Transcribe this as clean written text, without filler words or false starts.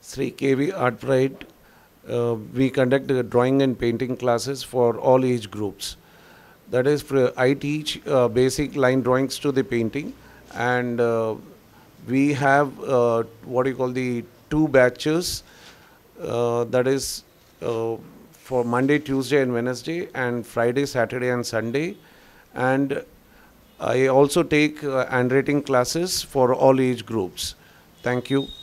Sri KV Art Pride, we conduct drawing and painting classes for all age groups. That is, I teach basic line drawings to the painting, and we have what you call the 2 batches. That is for Monday, Tuesday, and Wednesday, and Friday, Saturday, and Sunday. And I also take handwriting classes for all age groups. Thank you.